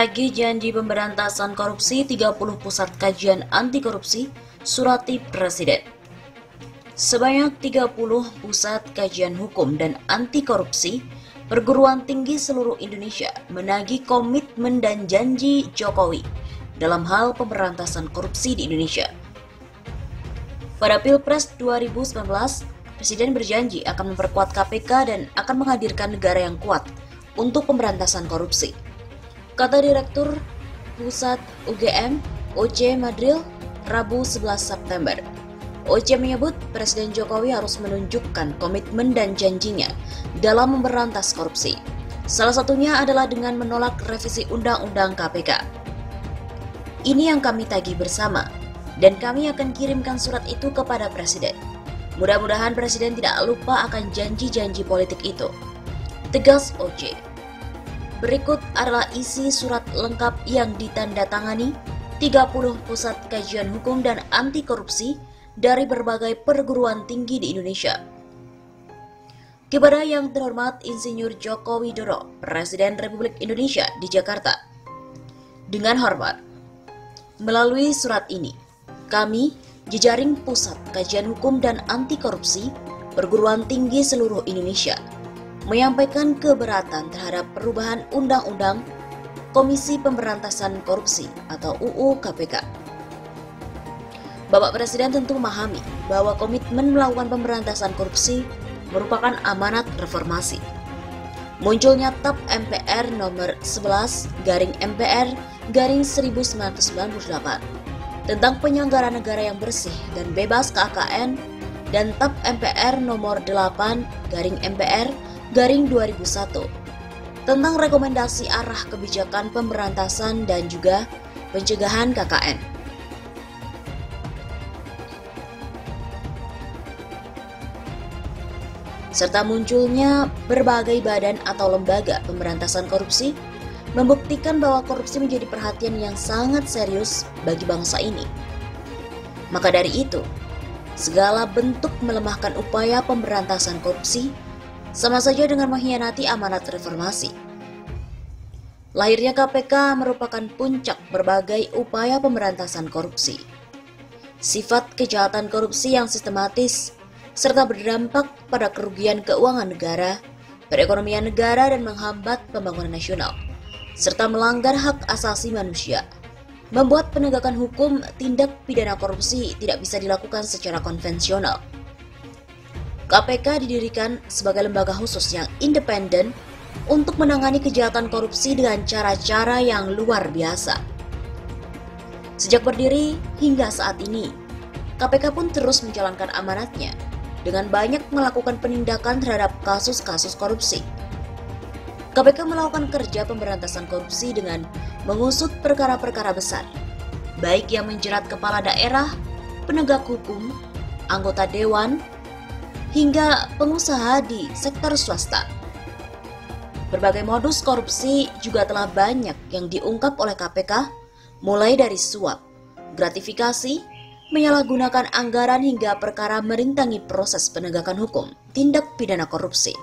Tagih janji pemberantasan korupsi 30 pusat kajian anti korupsi, surati Presiden. Sebanyak 30 pusat kajian hukum dan anti korupsi perguruan tinggi seluruh Indonesia menagih komitmen dan janji Jokowi dalam hal pemberantasan korupsi di Indonesia. Pada Pilpres 2019, Presiden berjanji akan memperkuat KPK dan akan menghadirkan negara yang kuat untuk pemberantasan korupsi. Kata Direktur Pusat UGM, OC Madril, Rabu 11 September. OC menyebut Presiden Jokowi harus menunjukkan komitmen dan janjinya dalam memberantas korupsi. Salah satunya adalah dengan menolak revisi Undang-Undang KPK. Ini yang kami tagih bersama, dan kami akan kirimkan surat itu kepada Presiden. Mudah-mudahan Presiden tidak lupa akan janji-janji politik itu, tegas OC. Berikut adalah isi surat lengkap yang ditandatangani 30 pusat kajian hukum dan anti korupsi dari berbagai perguruan tinggi di Indonesia. Kepada Yang Terhormat Insinyur Joko Widodo, Presiden Republik Indonesia di Jakarta. Dengan hormat, melalui surat ini, kami, jejaring Pusat Kajian Hukum dan Anti Korupsi Perguruan Tinggi seluruh Indonesia, menyampaikan keberatan terhadap perubahan Undang-Undang Komisi Pemberantasan Korupsi atau UU KPK. Bapak Presiden tentu memahami bahwa komitmen melakukan pemberantasan korupsi merupakan amanat reformasi. Munculnya TAP MPR nomor 11/MPR/1998 tentang penyelenggaraan negara yang bersih dan bebas KKN dan TAP MPR nomor 8/MPR/2001 tentang rekomendasi arah kebijakan pemberantasan dan juga pencegahan KKN. Serta munculnya berbagai badan atau lembaga pemberantasan korupsi membuktikan bahwa korupsi menjadi perhatian yang sangat serius bagi bangsa ini. Maka dari itu, segala bentuk melemahkan upaya pemberantasan korupsi sama saja dengan mengkhianati amanat reformasi. Lahirnya KPK merupakan puncak berbagai upaya pemberantasan korupsi. Sifat kejahatan korupsi yang sistematis serta berdampak pada kerugian keuangan negara, perekonomian negara dan menghambat pembangunan nasional, serta melanggar hak asasi manusia, membuat penegakan hukum tindak pidana korupsi tidak bisa dilakukan secara konvensional. KPK didirikan sebagai lembaga khusus yang independen untuk menangani kejahatan korupsi dengan cara-cara yang luar biasa. Sejak berdiri hingga saat ini, KPK pun terus menjalankan amanatnya dengan banyak melakukan penindakan terhadap kasus-kasus korupsi. KPK melakukan kerja pemberantasan korupsi dengan mengusut perkara-perkara besar, baik yang menjerat kepala daerah, penegak hukum, anggota dewan, hingga pengusaha di sektor swasta. Berbagai modus korupsi juga telah banyak yang diungkap oleh KPK, mulai dari suap, gratifikasi, menyalahgunakan anggaran hingga perkara merintangi proses penegakan hukum tindak pidana korupsi.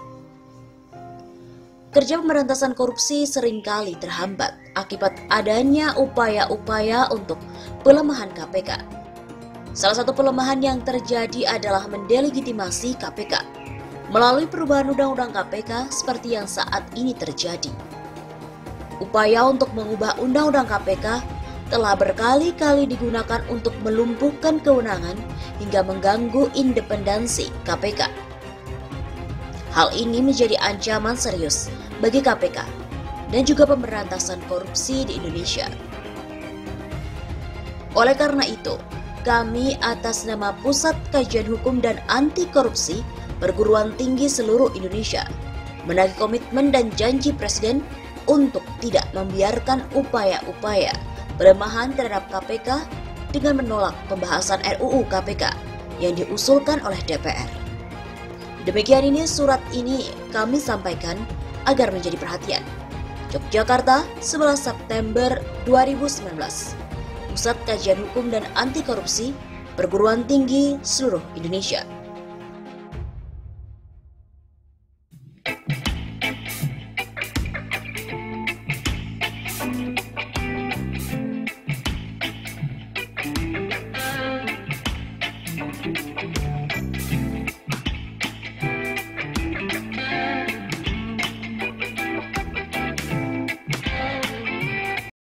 Kerja pemberantasan korupsi seringkali terhambat akibat adanya upaya-upaya untuk pelemahan KPK. Salah satu pelemahan yang terjadi adalah mendelegitimasi KPK melalui perubahan Undang-Undang KPK seperti yang saat ini terjadi. Upaya untuk mengubah Undang-Undang KPK telah berkali-kali digunakan untuk melumpuhkan kewenangan hingga mengganggu independensi KPK. Hal ini menjadi ancaman serius bagi KPK dan juga pemberantasan korupsi di Indonesia. Oleh karena itu, kami atas nama Pusat Kajian Hukum dan Anti Korupsi Perguruan Tinggi seluruh Indonesia menagih komitmen dan janji Presiden untuk tidak membiarkan upaya-upaya pelemahan terhadap KPK dengan menolak pembahasan RUU KPK yang diusulkan oleh DPR. Demikian ini surat ini kami sampaikan agar menjadi perhatian. Yogyakarta, 11 September 2019. Pusat Kajian Hukum dan Anti Korupsi Perguruan Tinggi seluruh Indonesia.